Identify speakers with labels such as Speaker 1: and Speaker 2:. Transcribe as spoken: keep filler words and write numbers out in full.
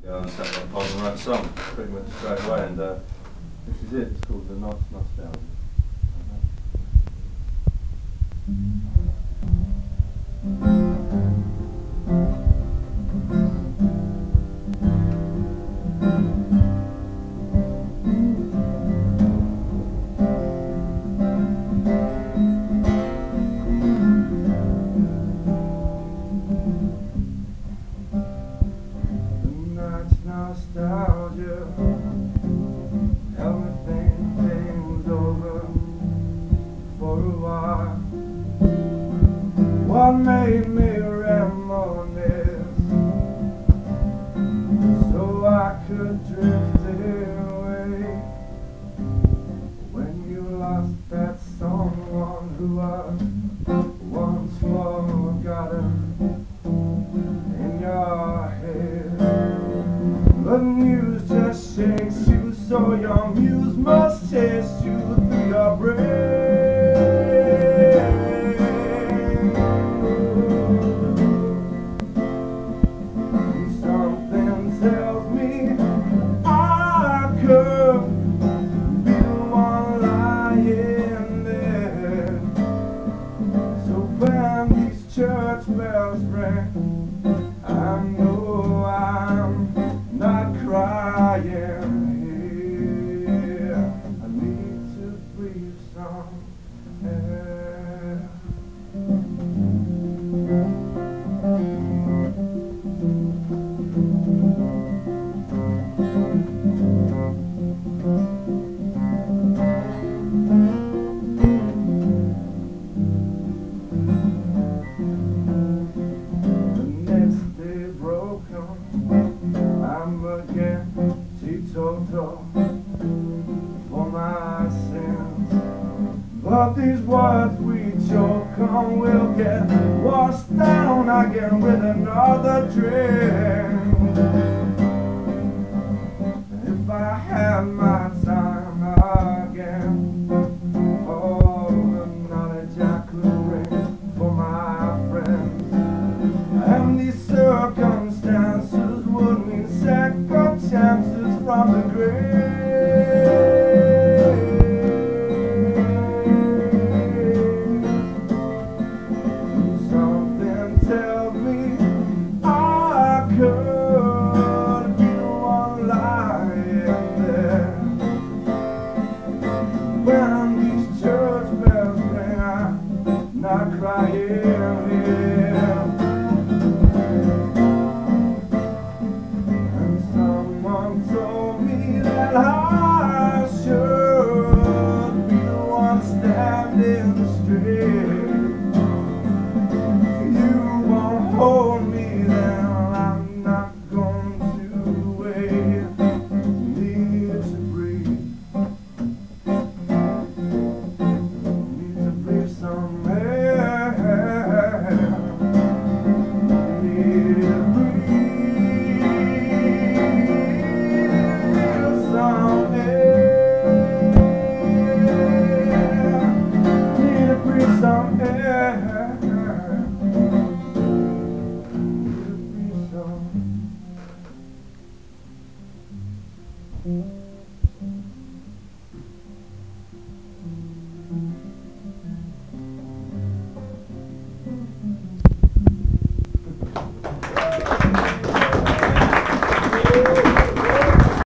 Speaker 1: Yeah, I sat there and I write a song pretty much straight away, and uh, this is it. It's called The Not Nostalgia. Nostalgia, everything came over for a while. What made me reminisce so I could drift away when you lost that someone who was once forgotten in your head. The news just shakes you so your muse must chase you through your brain. Something tells me I could be the one lying there. So when these church bells ring, I know I'm not crying here. I need to breathe some air. The next day broken, I'm again teetotal for my sins. But these words we choke on will get washed down again with another drink. If I had my time again, all the knowledge I could bring for my friends, and these circumstances would mean second chances from the grave. Something tells me I could be the one lying there. When these church bells ring, I'm not crying here. Someone told me that I should be the one standing straight. You won't hold me, then I'm not going to wait. Need to breathe. Need to breathe some air. Need to breathe. Some air. Need to breathe some.